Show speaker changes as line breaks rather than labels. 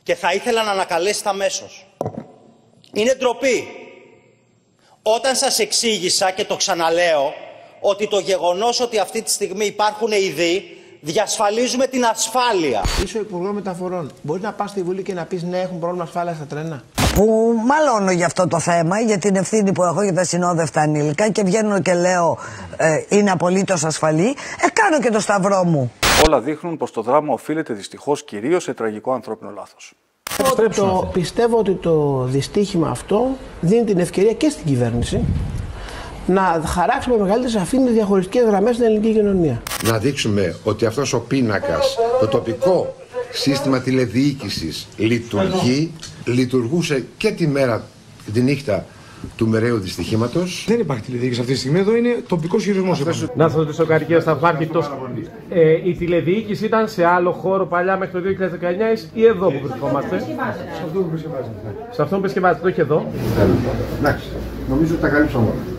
και θα ήθελα να ανακαλέσετε αμέσως. Είναι ντροπή. Όταν σας εξήγησα και το ξαναλέω ότι το γεγονός ότι αυτή τη στιγμή υπάρχουν ειδοί διασφαλίζουμε την ασφάλεια.
Είσαι ο Υπουργός Μεταφορών. Μπορεί να πας στη Βουλή και να πεις ναι, έχουν πρόβλημα ασφάλειας στα τρένα.
Που μαλώνω για αυτό το θέμα, για την ευθύνη που έχω για τα συνόδευτα ανήλικα και βγαίνω και λέω είναι απολύτως ασφαλή. Κάνω και το σταυρό μου.
Όλα δείχνουν πως το δράμα οφείλεται δυστυχώς κυρίως σε τραγικό ανθρώπινο λάθος.
Πιστεύω ότι το δυστύχημα αυτό δίνει την ευκαιρία και στην κυβέρνηση να χαράξει με μεγαλύτερη σαφήνεια διαχωριστικές γραμμές στην ελληνική κοινωνία.
Να δείξουμε ότι αυτός ο πίνακας, το τοπικό σύστημα τηλεδιοίκησης λειτουργούσε και τη μέρα, τη νύχτα του μοιραίου δυστυχήματος.
Δεν υπάρχει τηλεδιοίκηση αυτή τη στιγμή, εδώ είναι τοπικός χειρισμός.
Να σας ρωτήσω κάτι, κύριε Σταυράκη, η τηλεδιοίκηση ήταν σε άλλο χώρο παλιά μέχρι το 2019 ή εδώ που βρισκόμαστε?
Σε αυτό που επισκευάζεται.
Σε αυτό που επισκευάζεται, το έχει εδώ.
Εντάξει, νομίζω ότι τα καλύψαμε όλα.